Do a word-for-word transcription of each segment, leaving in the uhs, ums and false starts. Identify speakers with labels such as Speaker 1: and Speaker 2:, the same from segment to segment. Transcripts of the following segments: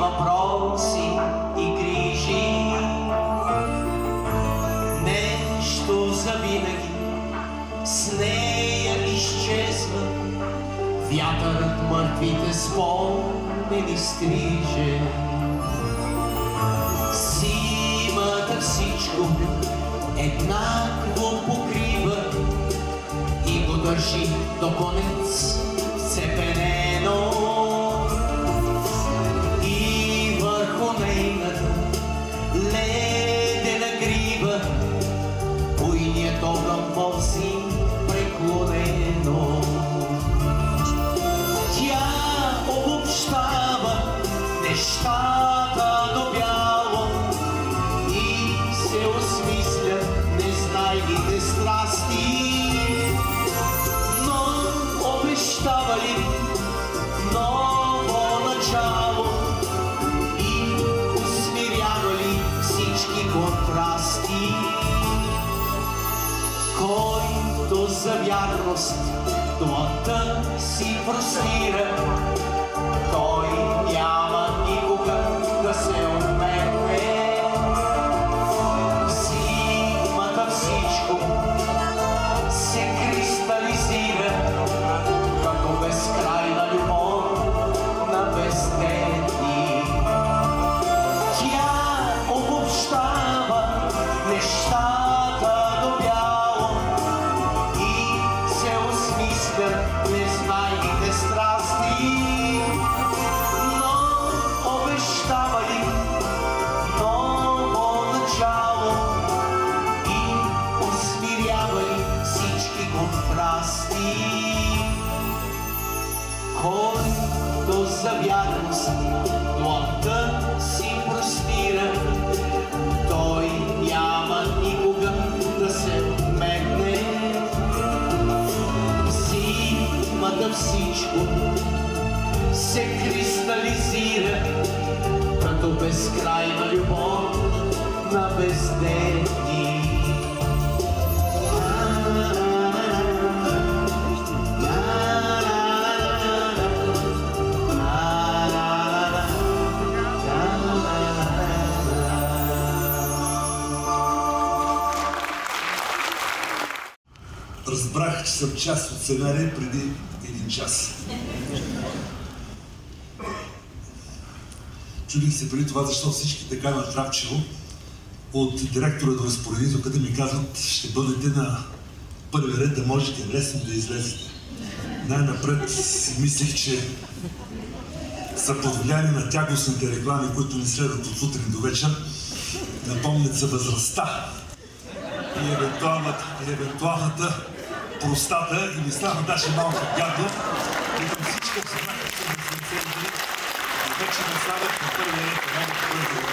Speaker 1: въпроси и грижи. Нещо завинаги с нея изчезва, вятърът мъртвите спомени стриже. Зимата всичко еднакво покрива и го държи до конец вцепенено. И върху нейната ледена грива буйният огън ползи преклонено. Тя обобщава нещата до бяло и се осмисля незнайните страсти. Но обещава ли ново начало и усмирява ли всички контрасти? Който за вярност длъжта си простира, той няма никога да се отмекне. Зимата всичко се кристализира като безкрайна любов на бездетни. Тя обобщава нещата до бяло и се осмисля незнайните страсти. Но обещава ли ново начало и усмирява ли всички контрасти? Който за вярност длъжта си простира, той няма никога да се отмекне. Зимата всичко се кристализира като безкрайна любов на бездетни.
Speaker 2: Разбрах, че съм част от сценария преди един час. Чудих се преди това, защо всички така натрапчиво от директора до разпоредителката ми казват, ще бъдете на първи ред, да можете лесно да излезете. Най-напред си мислих, че са под влияние на тягостните реклами, които ни следват от сутрин до вечер, напомнят за възрастта и евентуалната, и евентуалната простата, и ми стана даже малко гадно, и към всички обсъднаха, че не съм цели, и вече не стават на първия ред, една до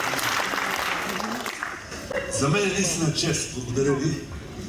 Speaker 2: първия. За мен е наистина чест. Благодаря ви,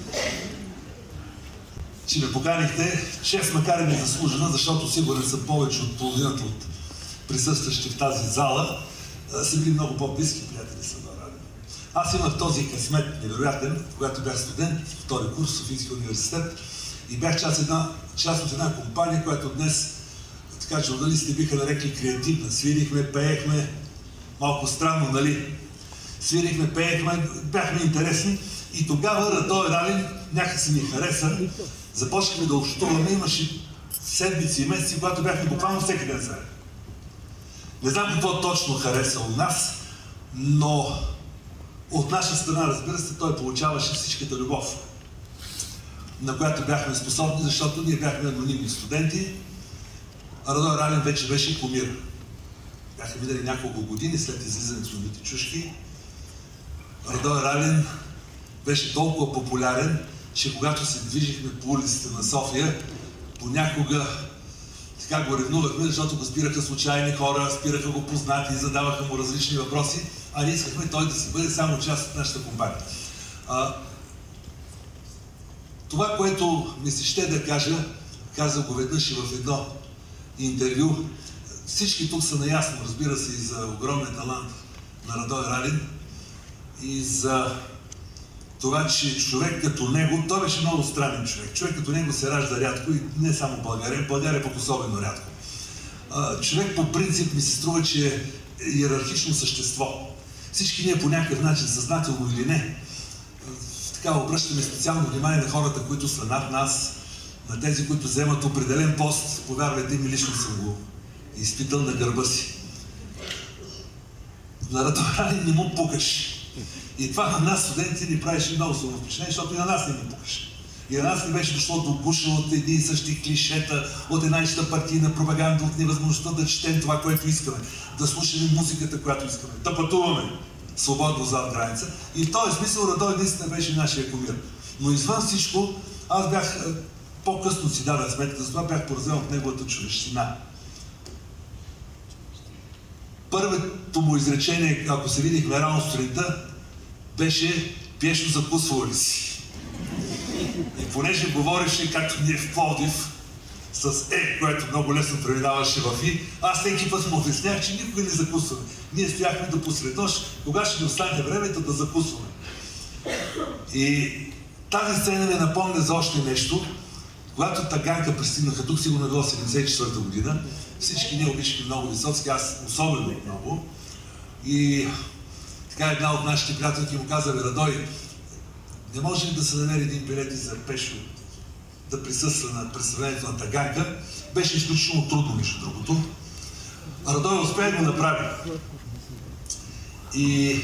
Speaker 2: че ме поканихте. Чест, макар и незаслужена, защото сигурен съм повече от половината от присъстващи в тази зала са били много по-близки приятели с Радо Ралин. Аз имах този късмет невероятен, когато бях студент, втори курс в Софийския университет, и бях част, една, част от една компания, която днес, така журналистите биха нарекли креативна. Свирихме, пеехме, малко странно, нали? Свирихме, пеехме, бяхме интересни, и тогава Радо Ралин някакси ми хареса. Започнахме да общуваме, имаше седмици и месеци, когато бяхме буквално всеки ден заедно. Не знам какво точно хареса у нас, но от наша страна, разбира се, той получаваше всичката любов, на която бяхме способни, защото ние бяхме анонимни студенти. Радо Ралин вече беше кумир. Бяха видели няколко години след излизането на Мити чушки. Радо Ралин беше толкова популярен, че когато се движихме по улиците на София, понякога така го ревнувахме, защото го спираха случайни хора, спираха го познати, задаваха му различни въпроси, а ние искахме той да си бъде само част от нашата компания. А, това, което ми се ще да кажа, казах го веднъж и в едно интервю. Всички тук са наясно, разбира се, и за огромния талант на Радо Ралин, и за това, че човек като него, той беше много странен човек. Човек като него се ражда рядко, и не само в България, в България пък особено рядко. А, човек по принцип ми се струва, че иерархично същество. Всички ние по някакъв начин, съзнателно или не, така обръщаме специално внимание на хората, които са над нас, на тези, които вземат определен пост. Повярвайте ми, лично съм го изпитал на гърба си. На Радой Ранин не му пукаш. И това на нас, студентите, ни правеше много силно впечатление, защото и на нас не ни пукаше. И на нас не беше дошло до гуша от едни и същи клишета, от една и съща партийна пропаганда, от невъзможността да четем това, което искаме, да слушаме музиката, която искаме, да пътуваме свободно зад граница. И в този смисъл Радой наистина беше нашия кумир. Но извън всичко, аз бях, по-късно си дадах сметка, за това бях поразен от неговата човещина. Първото му изречение, ако се видихме рано сутринта, беше: пиешно закусвал ли си? И понеже говореше, както ние в Пловдив, с Е, което много лесно преминаваше в И, аз всеки път му обяснях, че никога не закусваме. Ние стояхме до посред нощ, кога ще ни остане времето да закусваме. И тази сцена ме напомня за още нещо. Когато Таганка пристигнаха тук, сигурно е било седемдесет и четвърта година, всички ние обичахме много Висоцки, аз особено много. И така една от нашите приятелки му каза: Радой, не може ли да се намери един билет и за Пешо да присъства на представлението на Таганка? Беше изключително трудно, между другото. Радой успя да го направи. И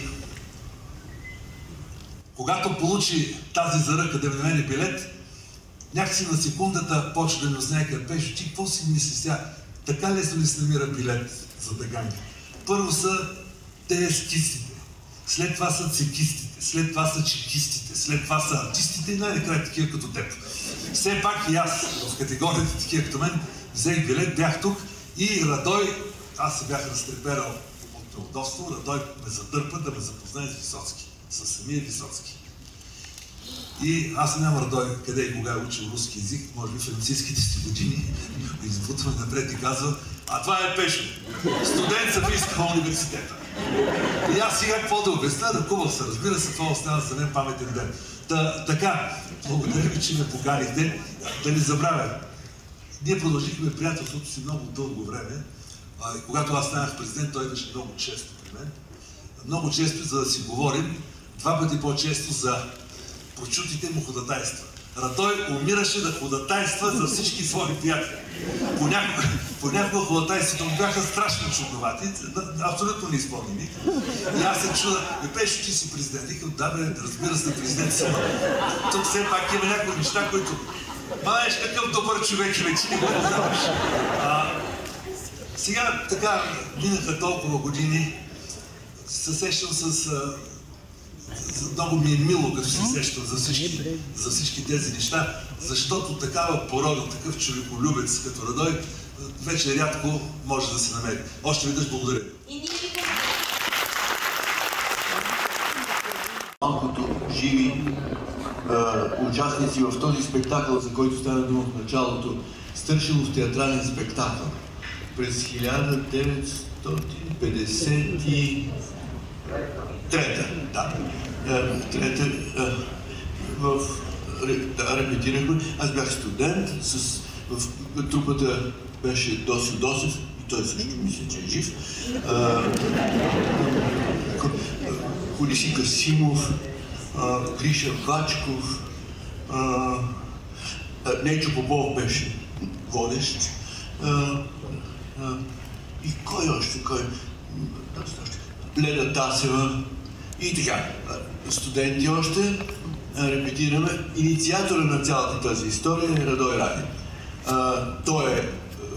Speaker 2: когато получи тази заръка да ми намери билет, някакси на секундата почва да ми ознайка: Пешо, ти какво си мисли сега? Така лесно ли се намира билет за Таганка? Първо са теескистите, след това са цекистите, след това са чекистите, след това са артистите и най-накрая такива като теб. Все пак и аз в категорията такива като мен взех билет, бях тук и Радой, аз се бях разтреперал от неудобство, Радой ме задърпа да ме запознае с Висоцки, с самия Висоцки. И аз нямам Радой къде и кога е учил руски език, може би в елицийските си години, избутваме напред и казва: а това е Пешо, студент в Софийския университета. И аз сега какво да обясня, да кубав се, разбира се, това остана за мен паметен ден. Та, така, благодаря ви, че ме поканихте. Да не забравя, ние продължихме приятелството си много дълго време. А, когато аз станах президент, той беше много често при мен. Много често, за да си говорим, два пъти по-често за прочутите му ходатайства. Радой умираше да ходатайства за всички свои приятели. Понякога, понякога ходатайствата му бяха страшно чудновати, абсолютно неизпълними. И аз се чуда: Пешо, ти си президент. Викам: да, бе, разбира се, президент съм. Тук все пак има някои неща, които... Знаеш какъв добър човек е, вече не го познаваш. Сега така минаха толкова години, се сещам с... Много ми е мило, като се сещам за всички, за всички тези неща, защото такава порода, такъв човеколюбец като Радой, вече рядко може да се намери. Още веднъж благодаря.
Speaker 3: Малкото живи е, участници в този спектакъл, за който стана дума в началото, Стършилов театрален спектакъл през хиляда деветстотин петдесет и трета, да. Трета, в, да, репетирахме. Аз бях студент, с, в трупата беше Досю Досев, и той също мисля, че е жив. Колиси Касимов, Гриша Бачков, Нечо Попов беше водещ. А, а, и кой още? Кой? Леда Тасева и така. Студенти още, репетираме. Инициатора на цялата тази история е Радой Ранин. А, той е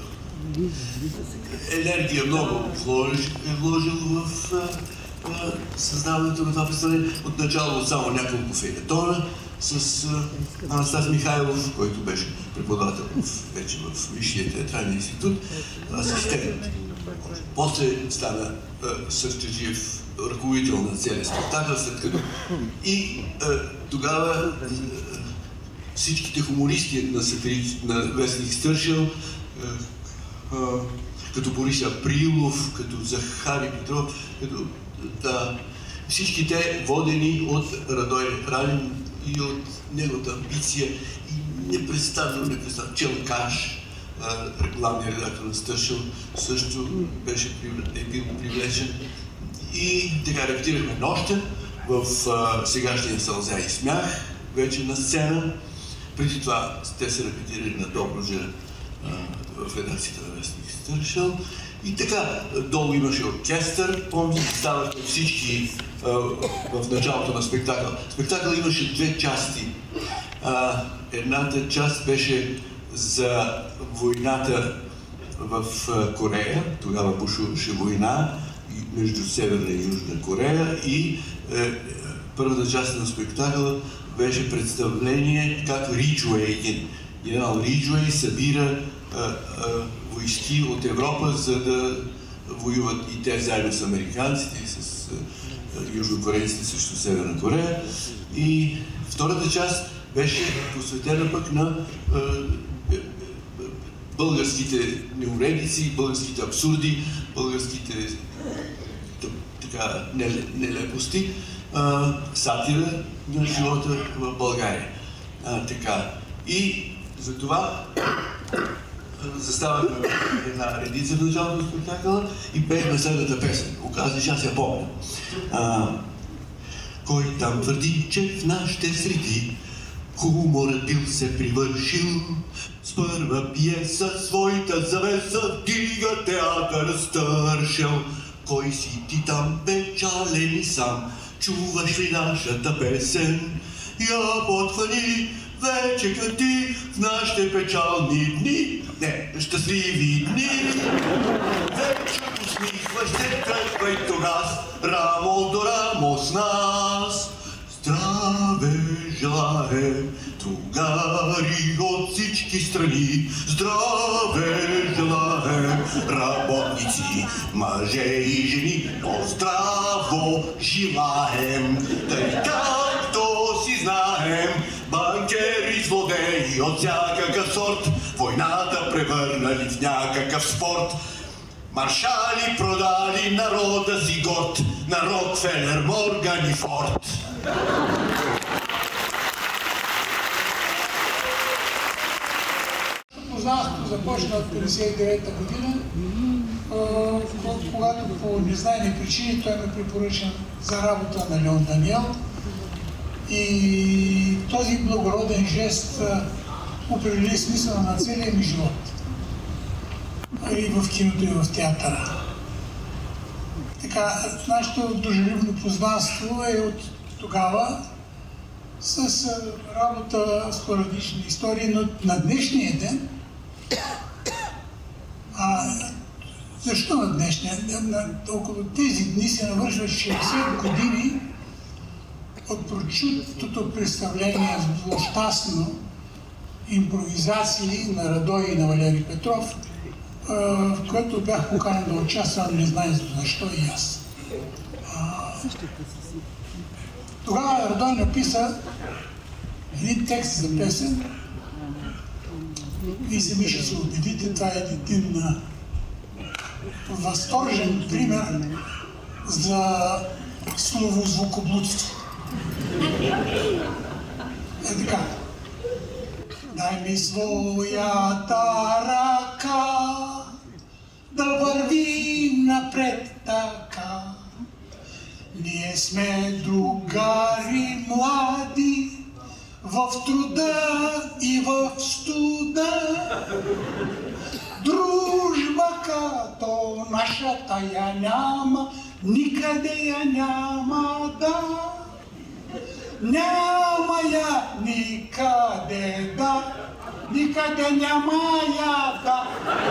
Speaker 3: енергия много е вложил в а, създаването на това представление. Отначало само няколко фейлетона с а, Анастас Михайлов, който беше преподавател вече в Висшия театрален институт, асистент. После стана Сърчеджиев ръководител на целия спектакъл, след като и а, тогава а, всичките хумористи на, сатирик, на вестник Стършил, а, а, като Борис Априлов, като Захари Петров, като да, всички те водени от Радой Ранин и от неговата амбиция и непрестанно, непрестанно челкаш, главният редактор на Стършел също беше е бил привлечен. И така репетирахме нощта в а, сегашния Сълзя и смях, вече на сцена. Преди това те се репетирали на Добруджа в редакцията на вестник Стършел. И така, долу имаше оркестър, помните, ставахме всички а, в началото на спектакъл. Спектакъл имаше две части. А, едната част беше за войната в Корея, тогава бушуваше война между Северна и Южна Корея, и е, първата част на спектакъла беше представление как Риджуей, генерал Риджуей събира е, е, войски от Европа, за да воюват и те заедно с американците и с е, южнокорейците срещу Северна Корея. И втората част беше посветена пък на е, е, българските неуредици, българските абсурди, българските така нелепости, а, сатира на живота в България. А, така. И затова заставахме една редица в началото на спектакъла и пеехме следната песен. Оказва, че аз я помня. А, кой там твърди, че в нашите среди хуморът бил се привършил, с първа пиеса своята завеса дига театър Стършел. Кой си ти там печален и сам, чуваш ли нашата песен? Я подхвани, вече къти в нашите печални дни, не, щастливи дни. Вече усмихваш се, тръгвай тогас, рамо до рамо с нас. Здраве желаем, другари от всички страни, здраве желаем, работници, мъже и жени, но здраво желаем, тъй както си знаем, банкери, злодеи от всякакъв сорт, войната превърнали в някакъв спорт. Маршали продали народа си горд на Рокфелер, Морган и Форд.
Speaker 4: Познанството започна от петдесет и девета година, когато по незнайни причини той ме препоръча за работа на Леон Даниел. И този благороден жест определи смисъла на целия ми живот. И в киното, и в театъра. Така, нашето дружелюбно познанство е от тогава с работа, спорадични истории, но на днешния ден, а защо на днешния ден? На, около тези дни се навършват шейсет години от прочутото представление с злощастно импровизации на Радой и на Валери Петров, в което бях поканен да участвам, не знае защо и аз. Тогава Радой написа един текст за песен. Вие сами ще се убедите, това е един възторжен пример за словозвукоблудство. Е така. Дай ми своята ръка да вървим напред така. Ние сме другари млади в труда и в студа. Дружба като нашата я няма, никъде я няма да. Няма я никъде да, никъде няма я да.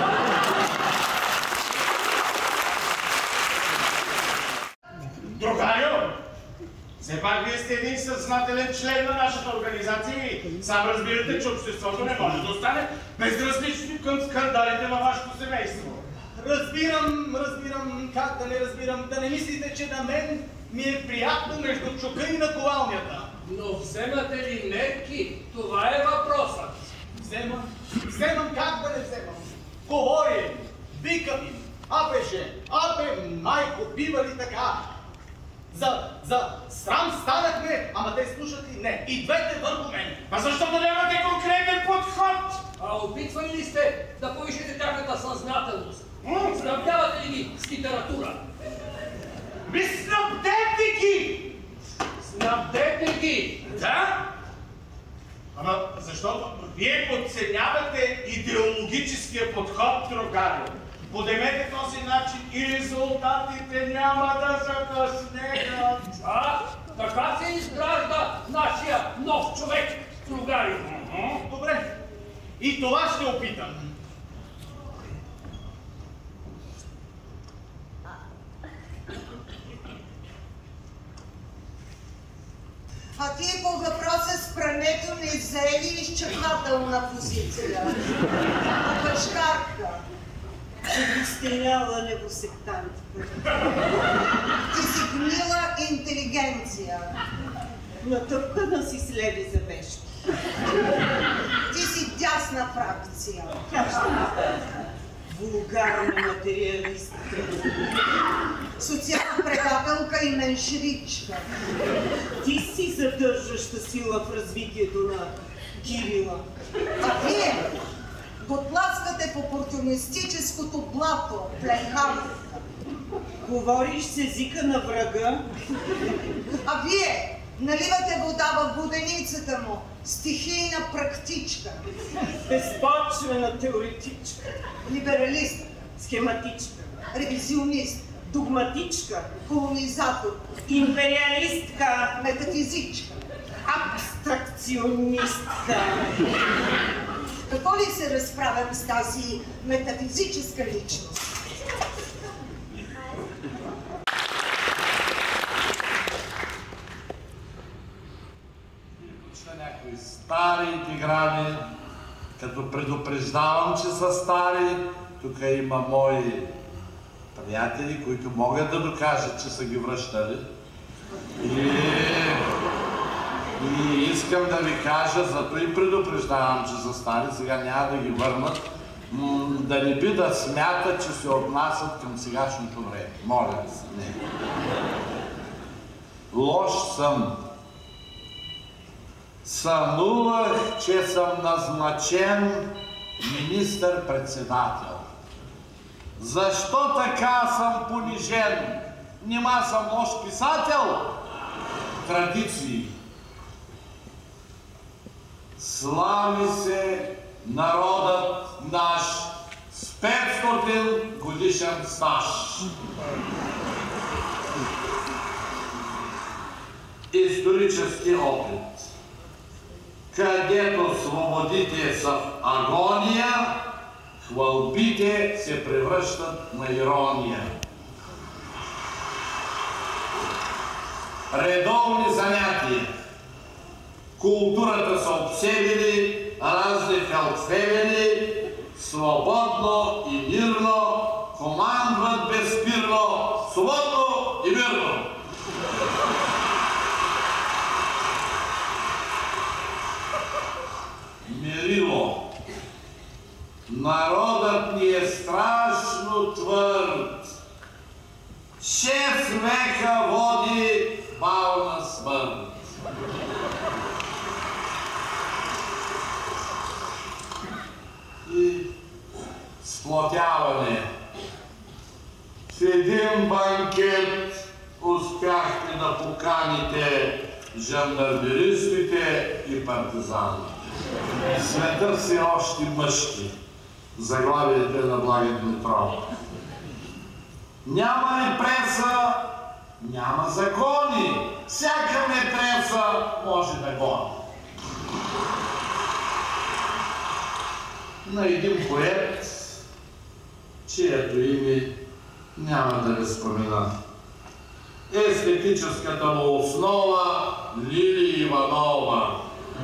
Speaker 5: Другарю, все пак вие сте един съзнателен член на нашата организация и сам разбирате, че обществото не може да остане безразлично към скандалите във вашето семейство.
Speaker 6: Разбирам, разбирам, как да не разбирам, да не мислите, че на мен ми е приятно между чука и наковалнята.
Speaker 7: Но вземате ли мерки? Това е въпросът.
Speaker 6: Вземам, вземам, как да не вземам? Говоря им, викам им, абеже, абе, майко, бива ли така? За, за срам станахме, ама те слушат и не. И двете върху мен.
Speaker 5: А защото нямате конкретен подход?
Speaker 7: А опитвали ли сте да повишите тяхната съзнателност? Снабдявате ли ги с литература?
Speaker 5: Ми снабдете ги!
Speaker 7: Снабдете ги!
Speaker 5: Да? Ама защото вие подценявате идеологическия подход, другари. Подемете този начин и резултатите няма да закъснеят.
Speaker 7: А, така се изгражда нашия нов човек, другари.
Speaker 5: Добре. И това ще опитам.
Speaker 8: А ти по въпроса с прането не взели изчерпателна позиция. Башкарка. Обестеняла невосектантка. Ти си гнила интелигенция. Натъпкана си с леви забежки. Ти си дясна фракция. Вулгарна материалистка. Социална предателка и меншевичка. Ти си задържаща сила в развитието на Кирила. А вие го тласкате в опортунистическото блато, плехавка. Говориш с езика на врага. А вие наливате вода в воденицата му, стихийна практичка. Безпочвена теоретичка. Либералист. Схематичка. Ревизионист. Догматичка. Колонизатор. Империалистка. Метафизичка. Абстракционистка. Какво ли се разправям с тази метафизическа личност?
Speaker 9: Някои стари играли, като предупреждавам, че са стари, тук има мои приятели, които могат да докажат, че са ги връщали. И, и искам да ви кажа, зато и предупреждавам, че са стари, сега няма да ги върнат, да не би да смятат, че се отнасят към сегашното време. Моля ви се, не. Лош съм. Сънувах, че съм назначен министър-председател. Защо така съм понижен? Нима съм лош писател? Традиции. Слави се народът наш с петстотин годишен стаж. Исторически опит, където свободите са в агония, хвалбите се превръщат на ирония. Редовни занятия. Културата са обсебили, разни фелдфебели, свободно и мирно, командват безспирно, свободно и мирно. Мерило. Народът ни е страшно твърд. Шест века води бавна смърт. И сплотяване. В един банкет успяхте да поканите жандармеристите и партизаните. Светът си още мъжки. Заглавието на Благен Димитров. Няма ли преса, няма закони. Всяка метреса може да гони. На един поет, чието име няма да ви спомена. Естетическата му основа Лили Иванова.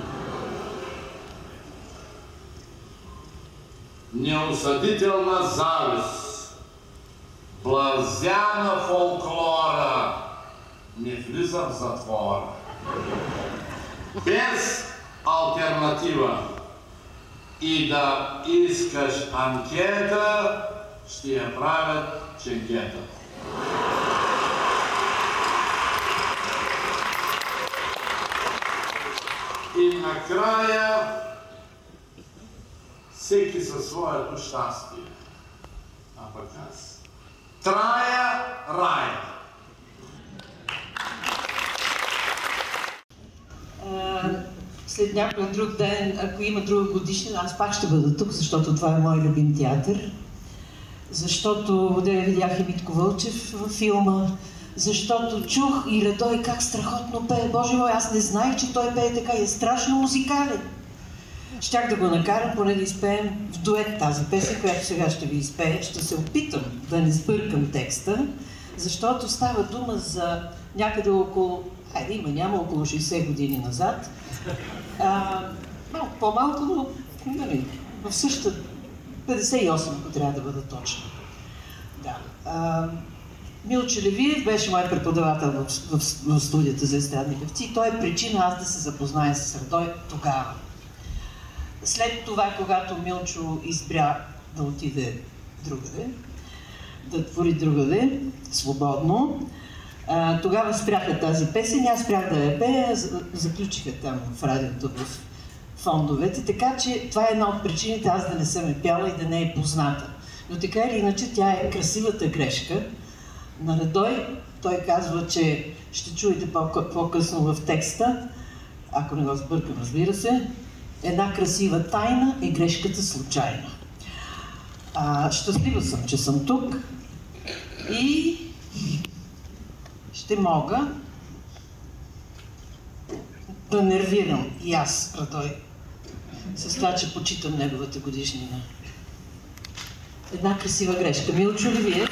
Speaker 9: Неосъдителна завист, блазяна фолклора, не влиза в затвора. Без алтернатива и да искаш анкета, ще я правят ченгета. И накрая всеки със своето щастие. А пък аз трая рая.
Speaker 10: След някой друг ден, ако има друга годишнина, аз пак ще бъда тук, защото това е мой любим театър. Защото да видях и Митко Вълчев във филма, защото чух и Радой как страхотно пее. Боже мой, аз не знаех, че той пее така и е страшно музикален. Щях да го накарам поне да изпеем в дует тази песен, която сега ще ви изпея. Ще се опитам да не сбъркам текста, защото става дума за някъде около, айде има, няма около шейсет години назад. А, малко по-малко, но нали, в същата петдесет и осем, ако трябва да бъда точно. Да. А, Милчо Левиев беше мой преподавател в, в, в студията за естрадни певци. Той е причина аз да се запозная с Радой тогава. След това, когато Милчо избря да отиде другаде, да твори другаде, свободно, а, тогава спряха тази песен, аз спрях да я пея, заключиха там в радиото, в фондовете, така че това е една от причините аз да не съм е пяла и да не е позната. Но така или иначе тя е красивата грешка на Радой. Той казва, че ще чуете по-късно в текста, ако не го сбъркам, разбира се, една красива тайна е грешката случайна. А, щастлива съм, че съм тук и ще мога да нервирам и аз Радой с това, че почитам неговата годишнина. Една красива грешка. Милчо Левиев.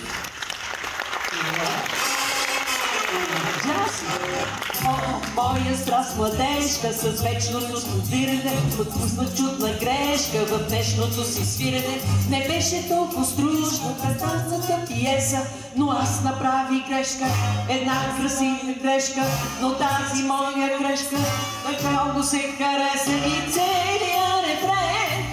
Speaker 10: Моя страст младежка с вечното студиране, отпуснах чудна грешка в днешното си свирене. Не беше толкова стружна прекрасната пиеса, но аз направих грешка, една красива грешка, но тази моя грешка така много се хареса и целият рефрен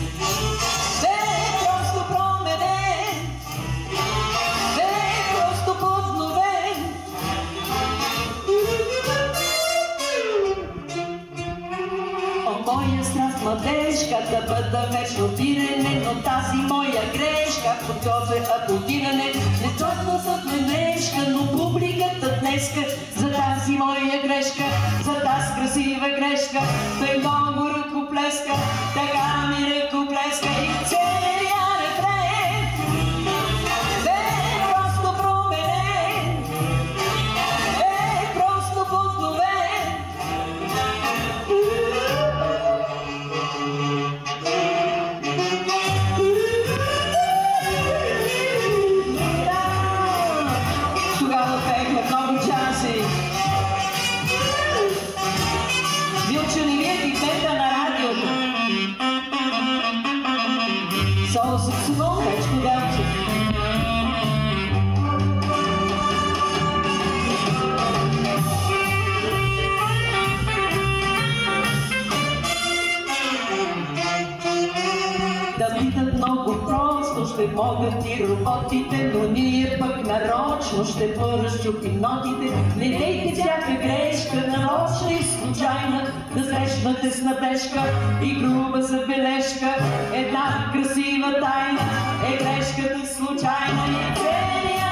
Speaker 10: бе просто променен, бе просто подновен. О, моя страст младежка да бъда вечно вирене, но тази моя грешка подготвя аплодиране. Не точно с менешка, но публиката днеска за тази моя грешка, за тази красива грешка, тъй много ръкоплеска, така ми ръкоплеска и целия рефрен бе просто променен, бе просто подновен. Тогава пеехме много часи. Милчо Левиев и пета на радиото. Соло саксофон, Печко Галчев. Да бидат много просто, ще могат и роботите, но ние пък нарочно ще поразчупим нотите. Не дейте всяка грешка, нарочна и случайна, да срещнате с надежка и груба забележка. Една красива тайна е грешката случайна и целия